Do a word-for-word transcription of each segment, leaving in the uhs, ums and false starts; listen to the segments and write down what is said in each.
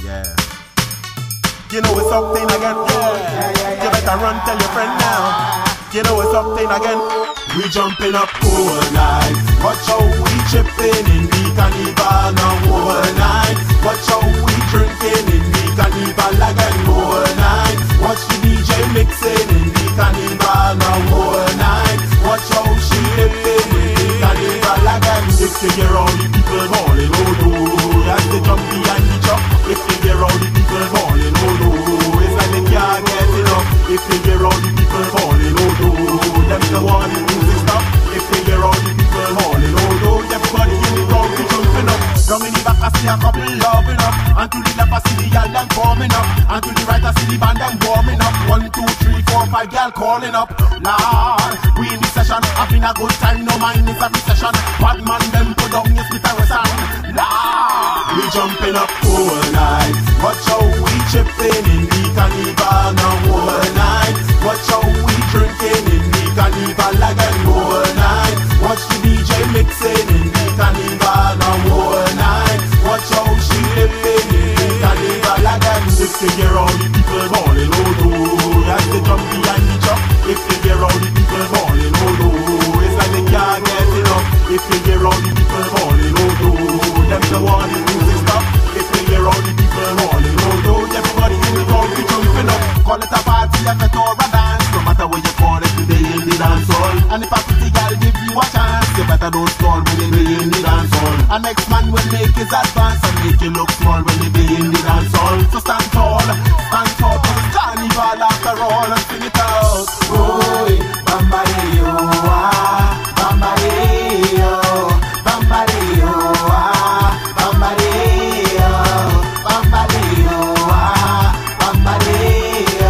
Yeah. You know it's something again. Yeah. You better run, tell your friend now. You know it's something again. We jumping up all night. Watch how we chipping in the carnival now all night. Watch how we drinking in the carnival again all night. Watch the D J mixing in the carnival now all night. Watch how she flipping in the carnival again. If you hear all the people falling, oh no, as they jump behind the truck. If you hear all the people falling, oh no, it's like they can't get enough. If you hear all the people falling, oh no, them the one who music stop. If you hear all the people falling, oh no, everybody in the crowd be jumping up. Down in the back I see a couple loving up, and to the left I see the girl them coming up, and to the right I see the band them warming up. One, two, three, four, five girl calling up. Lord, we in the session, having a good time, no mind is a recession. Bad man them put down your spit and sound. Lord, we jumping up all night. Watch how we chipping in the carnival now all night. Watch how we drinking in the carnival again all night. Watch the D J mixing in the carnival now all night. Watch how she flipping in the carnival again. If you hear all the people falling, oh no, as they jump behind the truck. If you hear all the people falling, oh no, it's like they can't get enough. If you hear all the people falling, oh no, them the one who music stop. If you hear all the people falling, oh no, everybody in the crowd be jumping up. Call it a party, a fete or a dance, no matter what you call it, today in the dance hall. And if a pretty girl give you a chance, you better don't stall when you be in the dance hall. A next man will make his advance and make you look small when you be in the dance hall. So stand tall, stand tall, cause it's carnival after all, and sing it out. Oh, Bambario, ah, Bambario, Bambario, ah, Bambario, Bambario, ah, Bambario,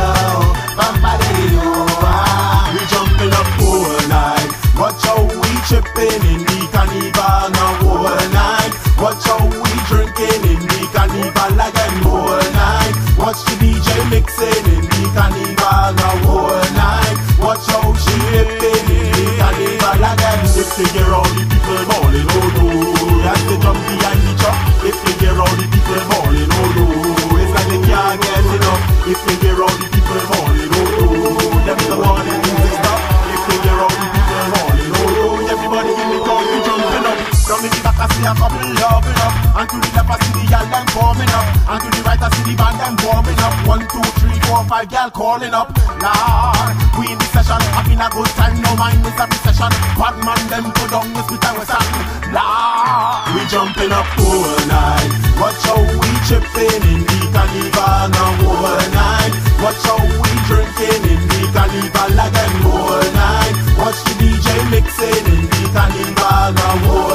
Bambario, ah. We jumping up all night. Watch how we chipping in the carnival now all night. Watch how we drinking in the carnival again all night. Watch the D J mixing in the carnival now all night. Watch how she flipping in the carnival again. If you hear all the people falling, oh no, as they jump behind the truck. If you hear all the people falling, oh no, it's like they can't get enough. If you hear all the people falling, oh no, them the one who music stop. If you hear all the people falling, oh no, everybody in the crowd be jumping up. From in the back I see a couple loving up, and to the left I see the girl them coming up, and to the right I see the band them warming up. One, two, three, four, five girl calling up. Lord, we in the session, having a good time, no mind is a recession. Bad man them put down the spit and sound. Lord, we jumping up all night. Watch how we chipping in the carnival now all night. Watch how we drinking in the carnival again all night. Watch the D J mixing in the carnival now all